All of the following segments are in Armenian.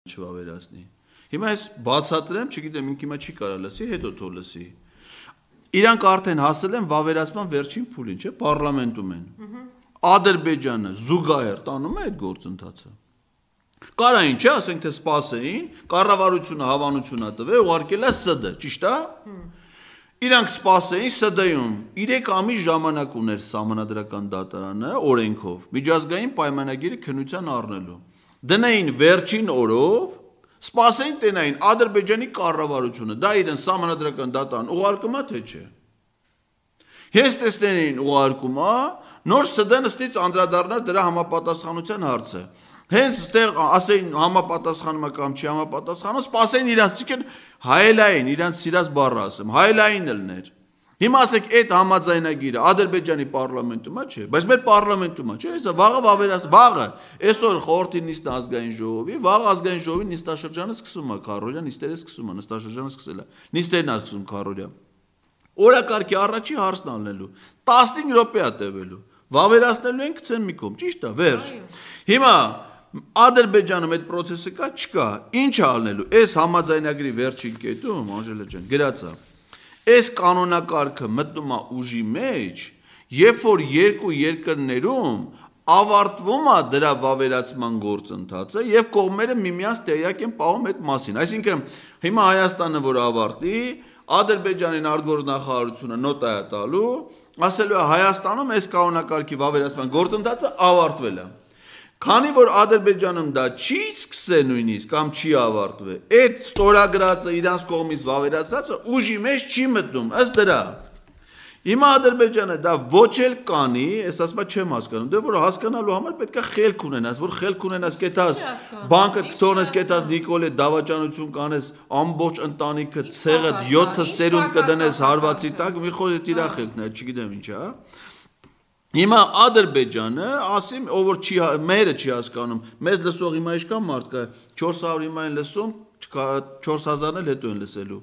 չվավերացնի։ Հիմա ես բացատրեմ, չգիտեմ, ինքը հիմա չի կարա լսի, հետո թող լսի։ Իրանք արդեն հասել են վավերացման վերջին փուլին, չէ՞, պարլամենտում են։ Ադրբեջանը զուգահեռ տանում է այդ գործընթացը։ Կարային, չէ, ասենք թե սպասեին, կառավարությունը հավանություն ա տվել, ուղարկել է ՍԴ, ճիշտ է։ Իրանք սպասեին ՍԴ-ում 3 ամիս ժամանակ ուներ Սահմանադրական դատարանը օրենքով միջազգային պայմանագիրը քննության առնելու։ Դնային վերջին օրով, սպասեին տենային Ադրբեջանի կառավարությունը, դա իրեն Սահմանադրական դատարան ուղարկում է թե չէ։ Ես տեսներին ուղարկում է, նոր ՍԴ-ն ըստից անդրադառնար դրա համապատասխանության հարցը։ Հենց ստեղ ասեին համապատասխանում է կամ չի համապատասխանում, սպասեին իրանց հայելային, իրանց սիրած բառը ասեմ, հայելային ելներ։ Հիմա ասեք այդ համաձայնագիրը Ադրբեջանի պարլամենտում է, չէ, բայց մեր պարլամենտում է, չէ, հեսա վաղը վավերաց, վաղը, այսօր խորհրդի նիստը ազգային ժողովի, վաղը ազգային ժողովի նիստաշրջանը սկսում է, քառօրյա նիստերը սկսում են, նիստաշրջանը սկսել է, նիստերն է սկսում քառօրյա։ Օրակարգի առաջի հարցն անելու, 15 րոպե է տևելու, վավերացնելու են գցեն մի կողմ, ճիշտ է, վերջ։ Հիմա Ադրբեջանում այդ process-ը կա, չկա, ինչ է անելու, այս համաձայնագրի վերջին կետում, Անժելա ջան, գրած է, այս կանոնակարգը մտնում է ուժի մեջ, երբ որ երկու երկրներում ավարտվում է դրա վավերացման գործընթացը եւ կողմերը միմյանց տեղյակ են պահում այդ մասին։ Այսինքն հիմա Հայաստանը որ ավարտի, Ադրբեջանի արտգործնախարարությունը նոտա է տալու, ասելու է Հայաստանում այս կանոնակարգի վավերացման գործընթացը ավարտվել է։ Քանի որ Ադրբեջանում դա չի սկսել նույնիսկ կամ չի ավարտվել, այդ ստորագրածը իրանց կողմից վավերացածը ուժի մեջ չի մտնում, ըստ դրա։ Հիմա Ադրբեջանը դա ոչ էլ կանի, ես ասում չեմ հասկանում, դե որ հասկանալու համար պետք է խելք ունենաս, որ խելք ունենաս, կետաս բանկը կթողնես, կետաս Նիկոլե դավաճանություն կանես, ամբողջ ընտանիքը ցեղը 7 սերունդ կդնես հարվածի տակ, մի խոսք իրա խելքն է, չգիտեմ ինչ է։ Հիմա Ադրբեջանը, ասեմ, ով որ չի մերը չի հասկանում, մեզ լսող հիմա ինչքան մարդ կա, 400 հիմա են լսում, 4000-ն էլ հետո են լսելու։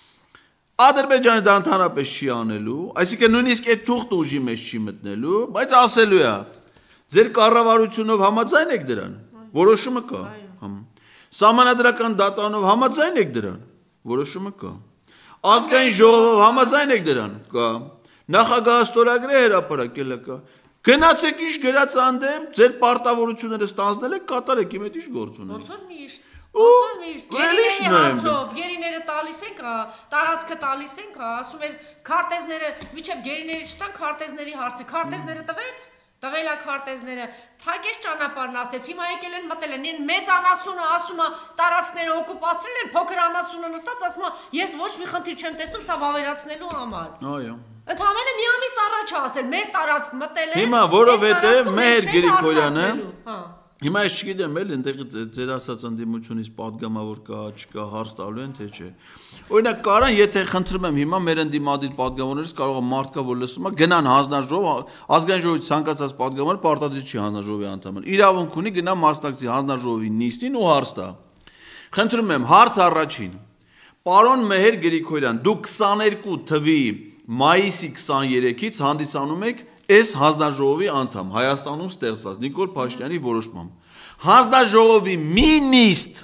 Ադրբեջանը դա ընդհանրապես չի անելու, այսինքն նույնիսկ այդ թուղթը ուժի մեջ չի մտնելու, բայց ասելու է, ձեր կառավարությունով համաձայն եք դրան, որոշումը կա։ Սահմանադրական դատարանով համաձայն եք դրան, որոշումը կա։ Ազգային ժողովով համաձայն եք դրան, կա։ Նախագահը ստորագրել է հրապարակել է կա։ Գնացեք ինչ գրած անդեմ, ձեր պարտավորությունները ստանձնել եք, կատարեք, իմ հետ ինչ գործ ունի։ Ոնց որ միշտ, ոնց որ միշտ, գերիների հարցով, գերիները տալիս ենք, տարածքը տալիս ենք, ասում են քարտեզները, միջև գերիների չտան քարտեզների հարցը, քարտեզները տվեց, տվել է քարտեզները, փակեց ճանապարհն ասեց, հիմա եկել են մտել են, մեծ անասունը ասում է տարածքները օկուպացրել են, փոքր անասունը նստած ասում է, ես ոչ մի խնդիր չեմ տեսնում սա վավերացնելու համար։ Այո։ Ընդհանրապես մի ամիս առաջ ասել, մեր տարածք մտել է։ Հիմա որովհետև Մեհեր Գրիգորյանը, հիմա ես չգիտեմ էլ այնտեղ ձեր ասած ընդդիմությունից падգամավոր կա, չկա, հարց տալու են թե չէ։ Օրինակ կարան, եթե խնդրում եմ հիմա մեր ընդդիմադիր падգամավորներից կարող է մարդ կա որ լսում է, գնան հանձնաժողով, ազգային ժողովի ցանկացած падգամավոր պարտադիր չի հանձնաժողովի անդամ։ Իրավունք ունի գնա մասնակցի հանձնաժողովի նիստին ու հարց տա։ Խնդրում եմ, հարց առաջին։ Պարոն Մեհեր Գրիգորյան, դուք 22 թվի մայիսի 23-ից հանդիսանում եք այս հանձնաժողովի անդամ Հայաստանում ստեղծված Նիկոլ Փաշինյանի որոշմամբ։ Հանձնաժողովի մի նիստ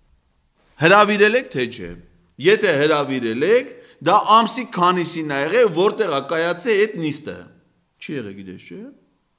հրավիրել եք թե չէ։ Եթե հրավիրել եք, դա ամսի քանիսին է եղել, որտեղ է կայացել այդ նիստը։ Չի եղել, գիտես չէ։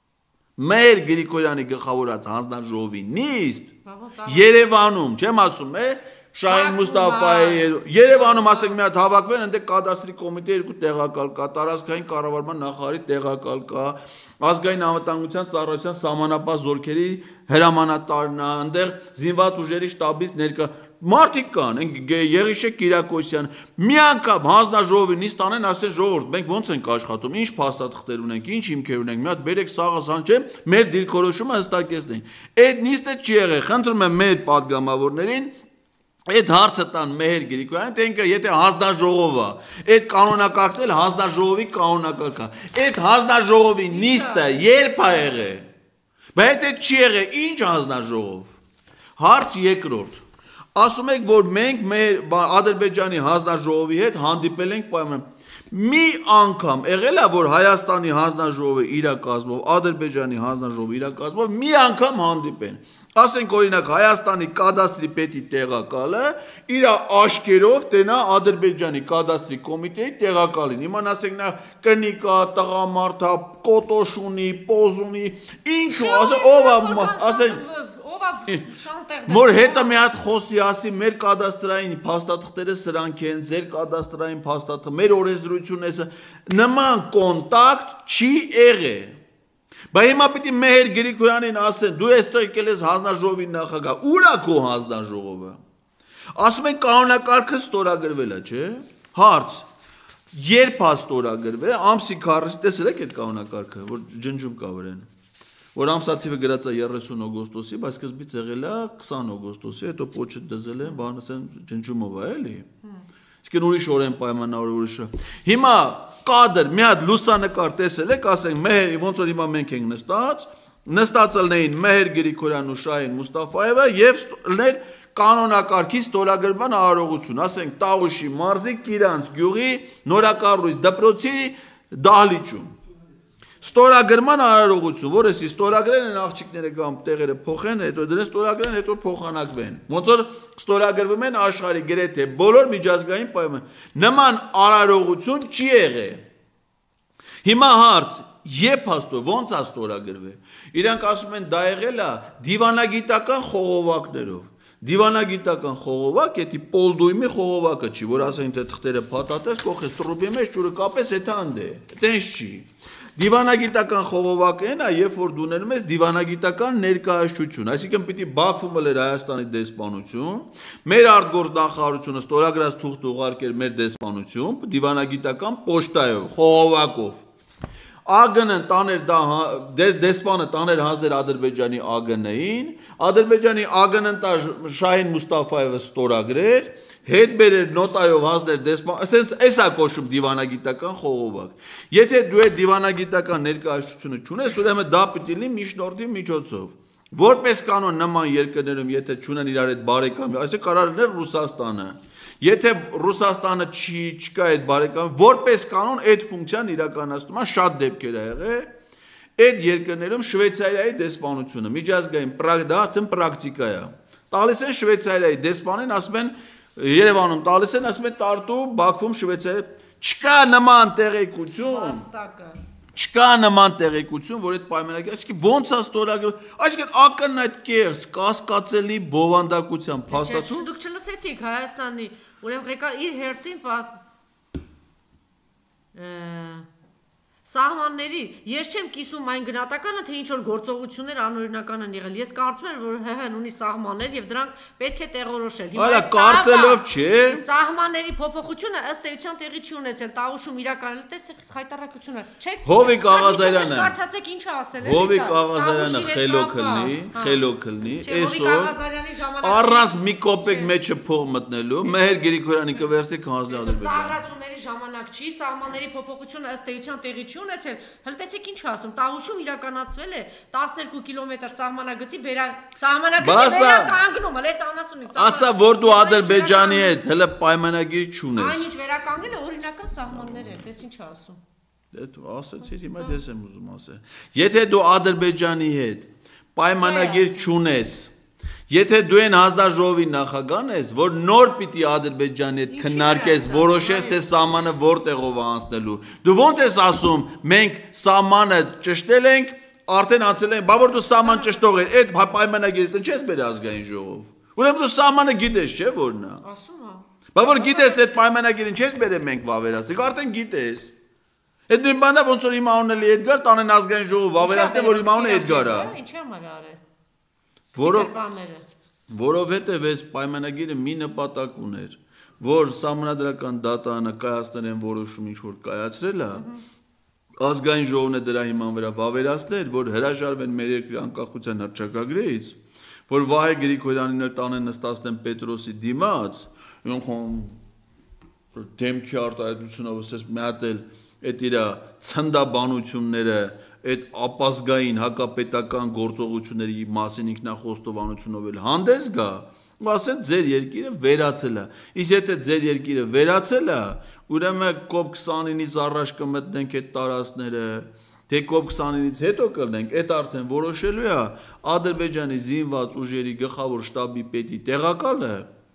Մեհեր Գրիգորյանի գլխավորած հանձնաժողովի նիստ Երևանում, չեմ ասում, Շահին Մուստաֆայի Երևանում ասենք մի հատ հավաքվել են, դե կադաստրի կոմիտե երկու տեղակալ կա, տարածքային կառավարման նախարարի տեղակալ կա, ազգային անվտանգության ծառայության սահմանապահ զորքերի հրամանատարն է, այնտեղ զինված ուժերի շտաբից ներկա մարդիկ կան, Եղիշե Կիրակոսյան, մի անգամ հանձնաժողովի նիստ անեն, ասեն ժողովուրդ, մենք ոնց ենք աշխատում, ինչ փաստաթղթեր ունենք, ինչ հիմքեր ունենք, մի հատ բերեք սաղասան չէ, մեր դիրքորոշումը հստակեցնենք։ Այդ նիստը չի եղել, խնդրում եմ մեր падգամավորներին այդ հարցը տան Մեհեր Գրիգորյան, թե եթե հանձնաժողովը, այդ կանոնակարգն էլ հանձնաժողովի կանոնակարգ է, այդ հանձնաժողովի նիստը երբ է եղել, բայց այդ չի եղել, ինչ հանձնաժողով։ Հարց երկրորդ, ասում եք, որ մենք մեր Ադրբեջանի հանձնաժողովի հետ հանդիպել ենք պայման։ Մի անգամ եղել է, որ Հայաստանի հանձնաժողովը իր կազմով, Ադրբեջանի հանձնաժողովը իր կազմով մի անգամ հանդիպեն։ Ասենք օրինակ Հայաստանի կադաստրի պետի տեղակալը իր աշկերով տենա Ադրբեջանի կադաստրի կոմիտեի տեղակալին։ Իման ասենք նա կնիկա, տղամարդա, կոտոշ ունի, պոզ ունի, ինչու, ասենք Մոր հետը մի հատ խոսի ասի մեր կադաստրային փաստաթղթերը սրանք են, ձեր կադաստրային փաստաթղթը, մեր օրենսդրությունն է, նման կոնտակտ չի եղել։ Բայց հիմա պիտի Մեհեր Գրիգորյանին ասեն, դու էստեղ եկել ես հանձնաժողովի նախագահ, ուր է քո հանձնաժողովը։ Ասում են կանոնակարգը ստորագրվել է, չէ՞։ Հարց. Երբ է ստորագրվել, ամսի 40 տեսել եք այդ կանոնակարգը, որ ջնջում կա վրան։ Որ ամսաթիվը գրած է 30 օգոստոսի, բայց սկզբից եղել է 20 օգոստոսի, հետո փոչը դզել են, բան ասեն ջնջումով է, էլի։ Իսկ ուրիշ օրեն պայմանավոր ուրիշ։ Հիմա կադր մի հատ լուսանկար տեսել եք, ասենք Մեհեր, ոնց որ հիմա մենք ենք նստածել էին Մեհեր Գրիգորյանն ու Շահին Մուստաֆայևը եւ լներ կանոնակարգի ստորագրման արարողություն, ասենք Տավուշի մարզի Կիրանց գյուղի նորակառույց դպրոցի դահլիճում։ Ստորագրման արարողություն, որ էսի ստորագրեն են աղջիկները կամ տեղերը փոխեն, հետո դրանց ստորագրեն, հետո փոխանակվեն։ Ոնց որ ստորագրվում են աշխարհի գրեթե բոլոր միջազգային պայման։ Նման արարողություն չի եղել։ Հիմա հարց, երբ հաստո ոնց է ստորագրվել։ Իրանք ասում են դա եղել է դիվանագիտական խողովակներով։ Դիվանագիտական խողովակ, էդի պոլդույմի խողովակը չի, որ ասեն թե թղթերը փաթաթես, կողես տրուբի մեջ ջուրը կապես հետ անդե։ Տենց չի։ Դիվանագիտական խողովակն է, երբ որ դու ներում ես դիվանագիտական ներկայացություն, այսինքն պիտի Բաքվում լեր Հայաստանի դեսպանություն, մեր արտգործնախարարությունը ստորագրած թուղթ ուղարկեր մեր դեսպանություն, դիվանագիտական պոչտայով, խողովակով։ ԱԳՆ-ն տաներ դա դեսպանը տաներ հանձներ Ադրբեջանի ԱԳՆ-ին, Ադրբեջանի ԱԳՆ-ն տա Շահին Մուստաֆայևը ստորագրեր, հետ բերեր նոտայով հանձներ դեսպան, ասենց էսա կոչում դիվանագիտական խողովակ։ Եթե դու այդ դիվանագիտական ներկայացությունը չունես, ուրեմն դա պիտի լինի միջնորդի միջոցով։ Որպես կանոն նման երկրներում եթե չունեն իրար այդ բարեկամի, այսինքն կարող է Ռուսաստանը։ Եթե Ռուսաստանը չկա այդ բարեկամի, որպես կանոն այդ ֆունկցիան իրականացնում է շատ դեպքեր ա եղել, այդ երկրներում Շվեյցարիայի դեսպանությունը, միջազգային պրակտիկա է։ Տալիս են Շվեյցարիայի դեսպանին, ասում են Երևանում տալիս են, ասում են Տարտու, Բաքվում, Շվեյցարիա, չկա նման տեղեկություն։ Չկա նման տեղեկություն, որ այդ պայմանագիրը, այսինքն ոնց է ստորագրվել, այսինքն ԱԿՆ-ն այդ կեղծ, կասկածելի բովանդակության փաստաթուղթ։ Դուք չլսեցիք Հայաստանի, ուրեմն ղեկավար իր հերթին սահմանների, ես չեմ կիսում այն գնահատականը, թե ինչ որ գործողություններ անօրինական են եղել։ Ես կարծում եմ, որ ՀՀ-ն ունի սահմաններ եւ դրանք պետք է տեղորոշել։ Այո, կարծելով չէ։ Սահմանների փոփոխությունը ըստ էության տեղի չի ունեցել, Տավուշում իրականել տեսեք խայտարակությունը։ Չէ՞։ Հովիկ Աղազարյանը։ Կարդացեք ինչ է ասել, էլի։ Հովիկ Աղազարյանը խելոք լնի, այսօր առանց մի կոպեկ մեջը փող մտնելու, Մեհեր Գրիգորյանի կվերցնի հանձնել Ադրբեջանը։ Ծաղրացումների ժամանակ չի, սահմանների փոփոխությունը ըստ էության տեղի չի ունեցել, հəl տեսեք ինչ ասում, Տավուշում իրականացվել է 12 կիլոմետր սահմանագծի վերականգնում, հəl էս անասունից։ Ասա, որ դու Ադրբեջանի հետ հələ պայմանագիր չունես։ Այնինչ վերականգնել է օրինական սահմաններ են, տես ինչ ասում։ Դե ասացի, հիմա դες եմ ուզում ասել։ Եթե դու Ադրբեջանի հետ պայմանագիր չունես, եթե դու են հանձնաժողովի նախագահն ես, որ նոր պիտի Ադրբեջանի հետ քննարկես, որոշես թե սահմանը որտեղով անցնելու։ Դու ոնց ես ասում, մենք սահմանը ճշտել ենք, արդեն անցել ենք, բա որ դու սահման ճշտող ես, այդ պայմանագիրը տնչես բեր ազգային ժողով։ Ուրեմն դու սահմանը գիտես, չէ՞ որն է։ Ասում եմ։ Բա որ գիտես այդ պայմանագիրը չես բերել մենք վավերացնենք, արդեն գիտես։ Այդ նույն բանը ոնց որ հիմա ունելի Էդգար տանեն ազգային ժողով վավերացնեն, որ հիմա ունի Էդգարը։ Ինչ եմ արել։ Որովհետև այս պայմանագիրը մի նպատակ ուներ, որ սահմանադրական դատանը կայացնեն որոշում ինչ որ կայացրել է, ազգային ժողովն է դրա հիման վրա վավերացներ, որ հրաժարվեն մեր երկրի անկախության հռչակագրից, որ Վահե Գրիգորյանին էլ տանեն նստացնեն Պետրոսի դիմաց, դեմքի արտահայտությունով ասես մի հատ էլ այդ իր ցնդաբանությունները այդ ապազգային հակապետական գործողությունների մասին ինքնախոստովանությունով էլ հանդես գա, ու ասեն ձեր երկիրը վերացել է։ Իսկ եթե ձեր երկիրը վերացել է, ուրեմն COP29-ից առաջ կմտնենք այդ տարածքները, թե COP29-ից հետո կլնենք, այդ արդեն որոշելու է Ադրբեջանի զինված ուժերի գլխավոր շտաբի պետի տեղակալը,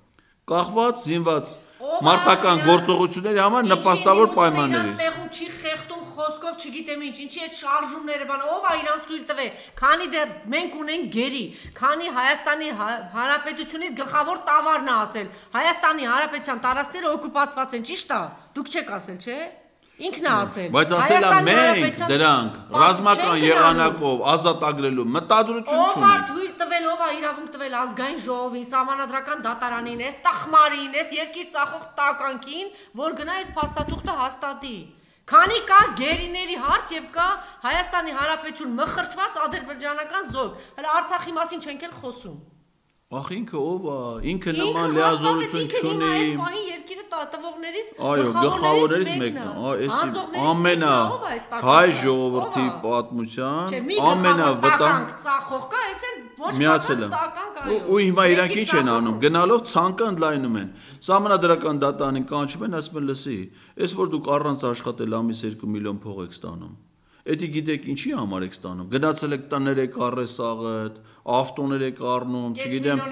կախված զինված մարտական գործողությունների համար նպաստավոր պայմաններից։ Տեղում չի խեղդում խոսքով, չգիտեմ ինչի այդ շարժումները բան, ով է իրանց թույլ տվե, քանի դեռ մենք ունենք գերի, քանի Հայաստանի Հանրապետությունից գլխավոր տավարն է ասել, Հայաստանի Հանրապետության տարածքները օկուպացված են, ճիշտ է, դուք չեք ասել, չէ՞։ Ինքն է ասել։ Բայց ասել է մենք դրանք ռազմական եղանակով ազատագրելու մտադրություն չունենք։ Ով է թույլ տվել, ով է իրավունք տվել ազգային ժողովին, սահմանադրական դատարանին, այս տխմարին, այս երկիր ծախող տականքին, որ գնա այս փաստաթուղթը հաստատի։ Քանի կա գերիների հարց եւ կա Հայաստանի Հանրապետություն մխրճված ադրբեջանական զորք։ Հələ Արցախի մասին չենք էլ խոսում։ Ախ ինքը ով է, ինքը նման լիազորություն չունի։ Այս պահին երկիրը տվողներից այո, գլխավորներից մեկն է, այս ամենա հայ ժողովրդի պատմության ամենավտանգ ծախող կա, այս էլ ոչ միացել է։ Ու հիմա իրանք ինչ են անում, գնալով ցանկը ընդլայնում են։ Սահմանադրական դատարանին կանչում են, ասում են լսի, այս որ դուք առանց աշխատել ամիս 2 միլիոն փող եք ստանում։ Էդի գիտեք ինչի համար եք ստանում։ Գնացել եք տներ եք առել սաղդ, ավտոներ եք առնում, չգիտեմ,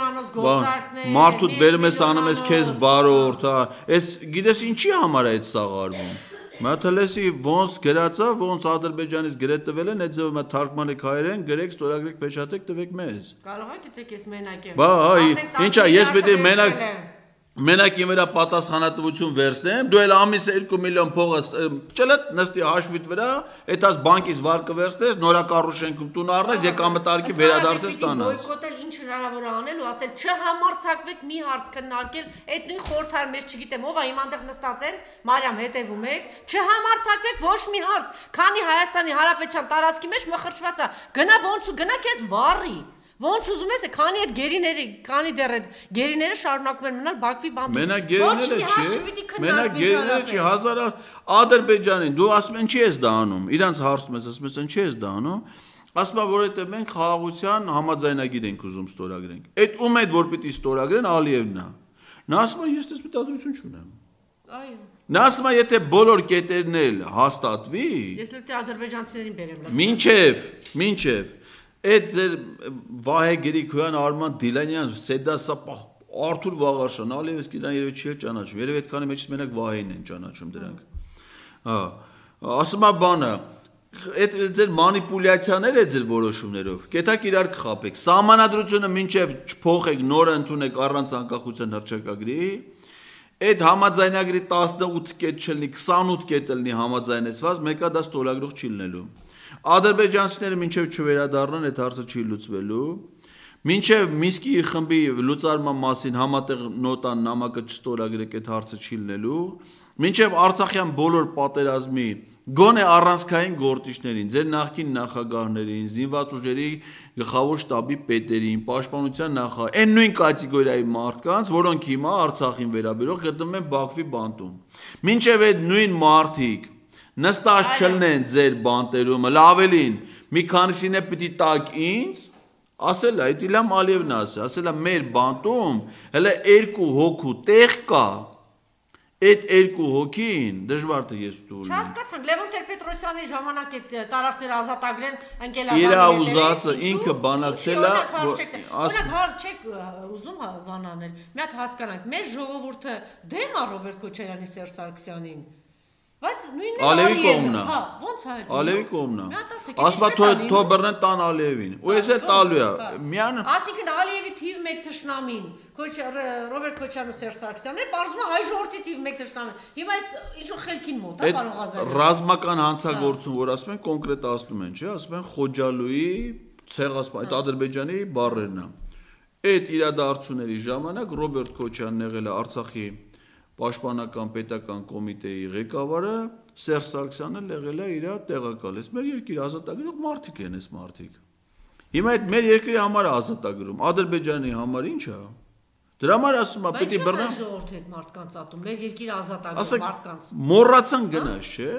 մարդուդ բերում ես անում ես քեզ վարորդ, հա։ Այս գիտես ինչի համար է այդ սաղը արվում։ Մաթալեսի ոնց գրածա, ոնց Ադրբեջանից գրետ տվել են, այդ ձևը թարգման եք հայերեն, գրեք, ստորագրեք, փեշատեք, տվեք մեզ։ Կարող է գիտեք ես մենակ եմ։ Բա, ինչա, ես պետք է մենակ իմ վրա պատասխանատվություն վերցնեմ, դու էլ ամիս 2 միլիոն փողը ճլտ նստի հաշվիդ վրա, այդ աս բանկից վարկը վերցնես, նորակառուցենքում տուն առնես, եկամտարկի վերադարձես տանաս։ Բոյկոտել ինչ հնարավոր է անել ու ասել չհամարձակվեք մի հարց քննարկել, այդ նույն խորհրդար մեջ չգիտեմ ով է իմ այնտեղ նստած են, Մարիամ հետևում եք, չհամարձակվեք ոչ մի հարց, քանի Հայաստանի Հանրապետության տարածքի մեջ մխրճված է, գնա ոնց ու գնա քեզ վառի։ Ոնց ուզում ես, քանի այդ գերիների, քանի դեռ այդ գերիները շարունակում են մնալ Բաքվի բանդում։ Մենակ գերիները չի, մենակ գերիները չի, հազար Ադրբեջանին, դու ասում ես ինչի ես դա անում, իրանց հարցում ես, ասում ես ինչի ես դա անում, ասում եմ որովհետև մենք խաղաղության համաձայնագիր ենք ուզում ստորագրենք։ Այդ ում այդ որ պիտի ստորագրեն Ալիևն է։ Նա ասում է ես դες մտադրություն չունեմ։ Այո։ Նա ասում է եթե բոլոր կետերն էլ հաստատվի, ես լեգիտի ադրբեջանցիներին բերեմ։ Մինչև այդ ձեր Վահե Գրիգորյան, Արման Դիլանյան, Սեդասապա, Արթուր Վաղարշան, Ալիևս իրան երևի չի ճանաչում, երևի այդքանի մեջից մենակ Վահեին են ճանաչում դրանք։ Հա, ասում է բանը, այդ ձեր մանիպուլյացիաները ձեր որոշումներով, կետակ իրար կխաբեք, սահմանադրությունը մինչև չփոխեք, նորը ընդունեք առանց անկախության հռչակագրի, այդ համաձայնագրի 18 կետ չլինի, 28 կետ լինի համաձայնեցված, մեկը դա ստորագրող չի լինելու։ Ադրբեջանցիները մինչև չվերադառնան այդ հարցը չի լուծվելու, մինչև Մինսկի խմբի լուծարման մասին համատեղ նոտան նամակը չստորագրեք այդ հարցը չի լինելու, մինչև Արցախյան բոլոր պատերազմի գոնե առանցքային գործիչներին, ձեր նախկին նախագահներին, զինված ուժերի գլխավոր շտաբի պետերին, պաշտպանության նախարար, այն նույն կատեգորիայի մարդկանց, որոնք հիմա Արցախին վերաբերող գտնվում են Բաքվի բանտում։ Մինչև այդ նույն մարդիկ նստած չլնեն ձեր բանտերում, լավելին, մի քանիսին է պիտի տակ ինձ, ասել է, այդ Իլհամ Ալիևն ասել է, մեր բանտում հələ 2 հոգու տեղ կա, այդ 2 հոգին դժվար թե ես դու լինեմ։ Չհասկացանք, Լևոն Տեր-Պետրոսյանի ժամանակ այդ տարածքները ազատագրեն ընկելավարի իր ուզածը ինքը բանակցել է, օրինակ չեք ուզում բան անել, մի հատ հասկանանք, մեր ժողովուրդը դեմ է Ռոբերտ Քոչարյանի, Սերժ Սարգսյանին։ Բայց նույնն է Ալիևի կողմն է։ Հա, ոնց է այդ։ Ալիևի կողմն է։ Ասма թո բռնեն տան Ալիևին։ Ու ես էլ տալու է։ Միան Այսինքն Ալիևի թիվ 1 թշնամին, Ռոբերտ Քոչարյանը, Սերժ Սարգսյանն է, բարձում է հայ ժողովրդի թիվ 1 թշնամին։ Հիմա այս ինչ-որ խելքին մոտ է, պարոն Ղազարյան։ Ռազմական հանցագործություն, որ ասում են, կոնկրետացնում են, չէ՞, ասում են Խոջալույի, ցեղասպան, այդ Ադրբեջանի բառերն է։ Այդ իրադարձությունների ժամանակ Ռոբերտ Քոչարյանն եղել է Արցախի Պաշտպանական պետական կոմիտեի ղեկավարը, Սերժ Սարգսյանն եղել է իր տեղակալը։ Մեր երկիրը ազատագրող մարդիկ են, այս մարդիկ։ Հիմա այդ մեր երկրի համար է ազատագրում, Ադրբեջանի համար ի՞նչ է։ Դրա համար ասում է, պիտի բռնեմ։ Բայց ժողովուրդը այդ մարդկանց ատում, մեր երկիրը ազատագրում մարդկանց։ Մոռացան գնաց, չէ՞։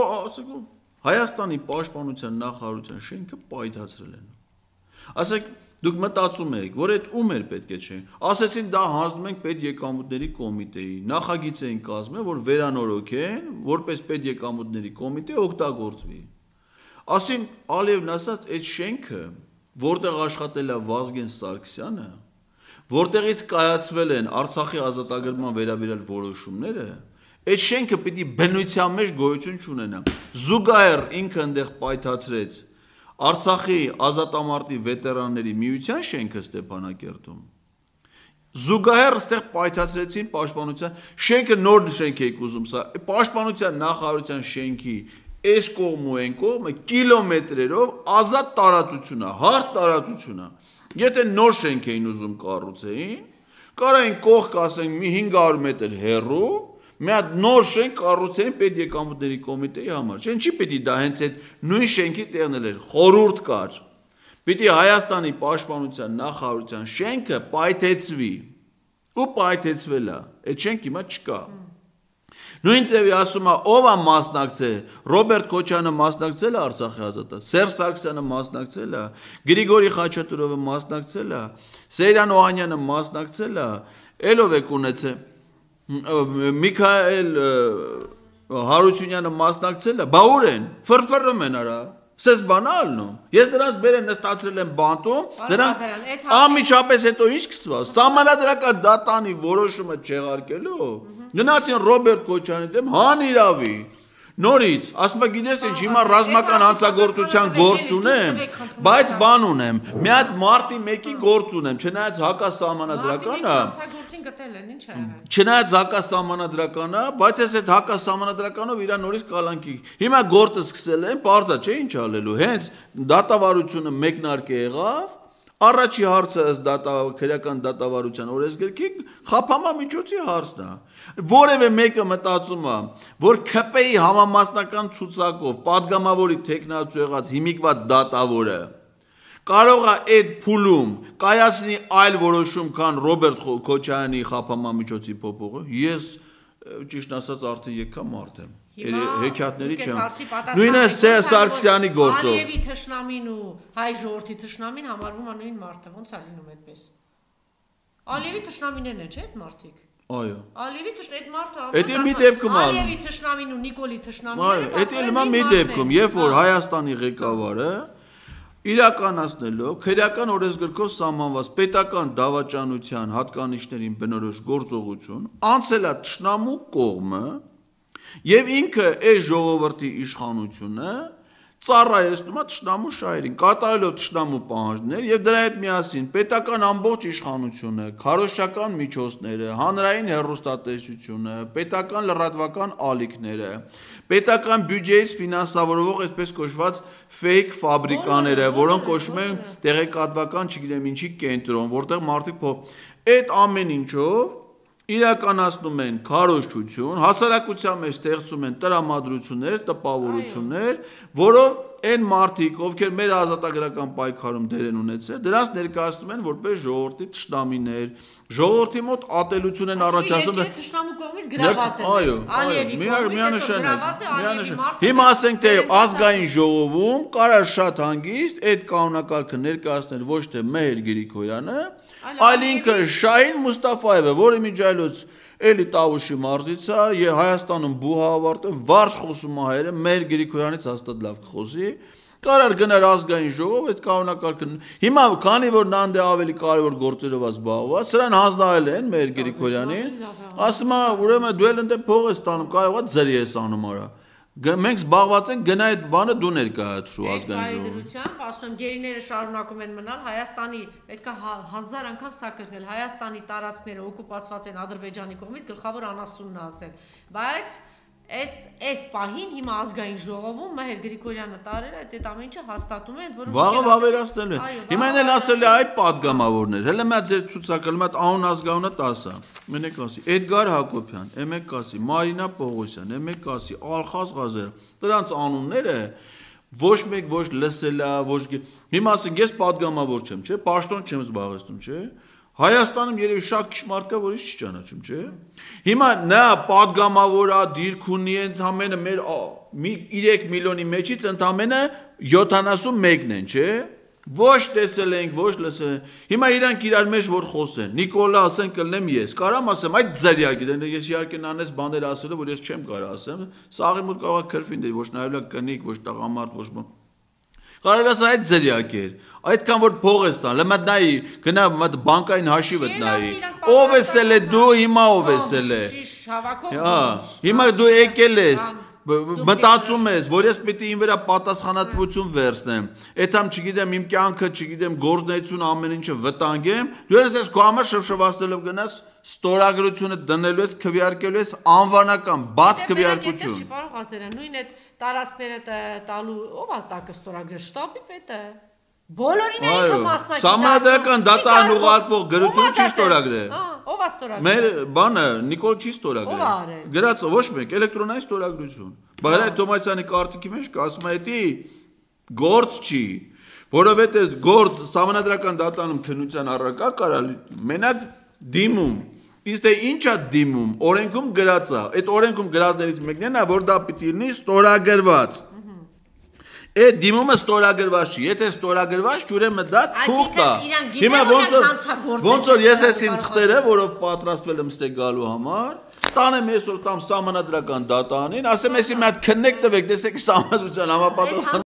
Ասեք Հայաստանի պաշտպանության նախարարության շենքը պայթացրել են։ Ասեք Դուք մտածում եք, որ այդ ում էր պետք է չէ։ Ասեցին դա հանձնում ենք պետեկամուտների կոմիտեի։ Նախագիծ էին կազմել, որ վերանորոգեն, որպես պետեկամուտների կոմիտե օգտագործվի։ Ասին Ալիևն ասաց, այդ շենքը, որտեղ աշխատել է Վազգեն Սարգսյանը, որտեղից կայացվել են Արցախի ազատագրման վերաբերյալ որոշումները, այդ շենքը պիտի բնության մեջ գոյություն չունենա։ Զուգահեռ ինքը այնտեղ պայթացրեց Արցախի ազատամարտի վետերանների միության շենքը Ստեփանակերտում։ Զուգահեռ այստեղ պայթացրեցին պաշտպանության շենքը նոր շենք եք ուզում սա պաշտպանության նախարարության շենքի այս կողմ ու այն կողմը կիլոմետրերով ազատ տարածություն է, հարթ տարածություն է։ Եթե նոր շենք էին ուզում կառուցեին, կարային կողք ասենք մի 500 մետր հեռու, մի հատ նոր շենք կառուցեին պետեկամուտների կոմիտեի համար։ Չէ՞, ինչի պիտի դա հենց այդ նույն շենքի տեղն էր, խորհուրդ կար։ Պիտի Հայաստանի պաշտպանության նախարարության շենքը պայթեցվի։ Ու պայթեցվել է։ Այդ շենք հիմա չկա։ Նույն ձևի ասում է, ով է մասնակցել, Ռոբերտ Քոչյանը մասնակցել է Արցախի ազատագրման, Սերժ Սարգսյանը մասնակցել է, Գրիգորի Խաչատուրովը մասնակցել է, Սեյրան Օհանյանը մասնակցել է, ելով եք ունեցել, Միքայել Հարությունյանը մասնակցել է, բա ուր են, ֆրֆրում են արա, սես բանալն ու, ես դրանց բերեն նստացրել եմ բանտում, դրանք անմիջապես հետո ինչ կսված, սահմանադրական դատանի որոշումը չեղարկելու, գնացին Ռոբերտ Քոչյանի դեմ հանիրավի, նորից, ասում է գիտես ինչ, հիմա ռազմական հանցագործության գործ չունեմ, բայց բան ունեմ, մի հատ մարտի 1-ի գործ ունեմ, չնայած հակասահմանադրական է, չնայած հակասահմանադրական է, բայց ես այդ հակասահմանադրականով իրա նորից կալանքի, հիմա գործը սկսել են, պարզա չէ ինչ ալելու, հենց դատավարությունը մեկնարկի եղավ, առաջի հարցը ըստ քրեական դատավարության օրենսգրքի խափամամիջոցի հարցն է, որևէ մեկը մտածում է, որ ՔՊ-ի համամասնական ցուցակով падգամավորի տեխնացու եղած հիմիկվա դատավորը կարող է այդ փուլում կայացնի այլ որոշում, քան Ռոբերտ Քոչյանի խափամամիջոցի փոփոխը, ես ճիշտ ասած արդեն եկա մարդ եմ, հեքիաթների չեմ, նույնը Սարգսյանի գործով։ Ալիևի թշնամին ու հայ ժողովրդի թշնամին համարվում է նույն մարդը, ոնց է լինում այդպես։ Ալիևի թշնամիներն է, չէ՞ այդ մարդիկ։ Այո։ Ալիևի թշնամին այդ մարդը Դա մի դեպքում Ալիևի թշնամին ու Նիկոլի թշնամիները։ Դա էլ մի դեպքում, երբ որ Հայաստանի ղեկավարը իրականացնելով քրեական օրենսգրքով սահմանված պետական դավաճանության հատկանիշներին բնորոշ գործողություն անցել է թշնամու կողմը եւ ինքը այս ժողովրդի իշխանությունը ծառայեցնում է թշնամու շահերին, կատարելով թշնամու պահանջներ եւ դրա հետ միասին պետական ամբողջ իշխանությունը, քարոզչական միջոցները, հանրային հեռուստատեսությունը, պետական լրատվական ալիքները, պետական բյուջեից ֆինանսավորվող այսպես կոչված fake ֆաբրիկաները, որոնք կոչվում են տեղեկատվական, չգիտեմ ինչի կենտրոն, որտեղ մարդիկ այդ ամեն ինչով իրականացնում են քարոզչություն, հասարակության մեջ ստեղծում են տրամադրություններ, տպավորություններ, որով այն մարդիկ, ովքեր մեր ազատագրական պայքարում դեր են ունեցել, դրանց ներկայացնում են որպես ժողովրդի թշնամիներ, ժողովրդի մոտ ատելություն են առաջացնում։ Թշնամու կողմից գրաված են։ Այո, միանշանակ։ Հիմա ասենք թե ազգային ժողովում կարա շատ հանգիստ այդ կանոնակարգը ներկայացնել ոչ թե Մեհեր Գրիգորյանը, այլ ինքը Շահին Մուստաֆայևը, որը միջայլոց էլի Տավուշի մարզից է, Հայաստանում բուհա ավարտը, վարժ խոսում է հայերը, Մեհեր Գրիգորյանից հաստատ լավ կխոսի, կարար գնար ազգային ժողով, այդ կանոնակարգը, հիմա քանի որ նա դե ավելի կարևոր գործերով զբաղված, սրան հանձնարարել են Մեհեր Գրիգորյանին, ասում է, ուրեմն դու էլ ընդ փող ես տանում, կարող է ձրի ես անում արա։ Մենք զբաղված ենք գնա այդ բանը դու ներկայացրու ազգային ժողովրդին։ Ասում եմ գերիները շարունակում են մնալ Հայաստանի, պետք է 1000 անգամ սա կրկնել, Հայաստանի տարածքները օկուպացված են Ադրբեջանի կողմից, գլխավոր անասունն ասել, բայց այս պահին հիմա ազգային ժողովում Մեհեր Գրիգորյանը տարել այդ ամեն ինչը հաստատում են, որ վաղը վավերացնելու են։ Հիմա էլ ասել է այ падգամավորներ, հələ մի հատ ձեր ցուցակը, մի հատ անուն ազգանունը 10-ը։ Մենեք ասի Էդգար Հակոբյան, եմեք ասի Մարինա Պողոսյան, եմեք ասի Ալխազ Ղազար, դրանց անունները ոչ մեկ ոչ լսել է, ոչ հիմա ասենք ես падգամավոր չեմ, չէ՞, պաշտոն չեմ զբաղեցնում, չէ՞։ Հայաստանում երևի շատ քիչ մարդ կա, որ ինչ չճանաչում, չէ՞։ Հիմա նա падգամավոր է, դիրք ունի, ընդամենը մեր 3 միլիոնի մեջից ընդամենը 71-ն են, չէ՞։ Ոչ տեսել ենք, ոչ լսել ենք։ Հիմա իրանք իրար մեջ որ խոսեն։ Նիկոլա ասեն կլնեմ ես։ Կարամ ասեմ, այդ ձերյա գիտեն, ես իհարկե նանես բաներ ասելու, որ ես չեմ կարող ասեմ։ Սաղի մոտ կարող քրֆին դե ոչ նայելա կնիկ, ոչ տղամարդ, ոչ բան։ Կարելի ասա այդ ձերյակ էր։ Այդքան որ փող ես տան, լմա նայի, գնա բանկային հաշիվը նայի։ Ով էսել է դու, հիմա ով էսել է։ Հիմա դու եկել ես։ Մտածում ես, որ ես պիտի իմ վրա պատասխանատվություն վերցնեմ, այդամ չգիտեմ իմ կյանքը, չգիտեմ գործունեություն ամեն ինչը վտանգեմ, դու ես քո համար շրջվացնելով գնաս ստորագրությունը դնելու ես, քվեարկելու ես անվանական, բաց քվեարկություն։ Չի կարող ասել, նույն այդ տարածքները տալու ով է տակը ստորագրել, շտաբի պետը։ Բոլորին է ինքը մասնակից։ Սահմանադրական դատարան ուղարկվող գրությունը չի ստորագրել։ Ով է ստորագրել։ Մեր բանը Նիկոլ չի ստորագրել։ Գրած ոչ մեկ էլեկտրոնային ստորագրություն։ Բայց Թոմասյանի կարծիքի մեջ ասում է, դա գործ չի, որովհետև գործ սահմանադրական դատարանում քննության առարկա կարալ մենակ դիմում։ Իսկ դե ի՞նչ է դիմում, օրենքում գրած է։ Այդ օրենքում գրածներից մեկն է, որ դա պիտի լինի ստորագրված։ Այդ դիմումը ստորագրված չի։ Եթե ստորագրված չի, ուրեմն դա թուղթ է։ Հիմա ոնց որ ես ես իմ թղթերը, որով պատրաստվել եմ ստե գալու համար, տանեմ այսօր տամ սահմանադրական դատարանին, ասեմ, էսի մի հատ քննեք տվեք, տեսեք սահմանադրության համապատասխան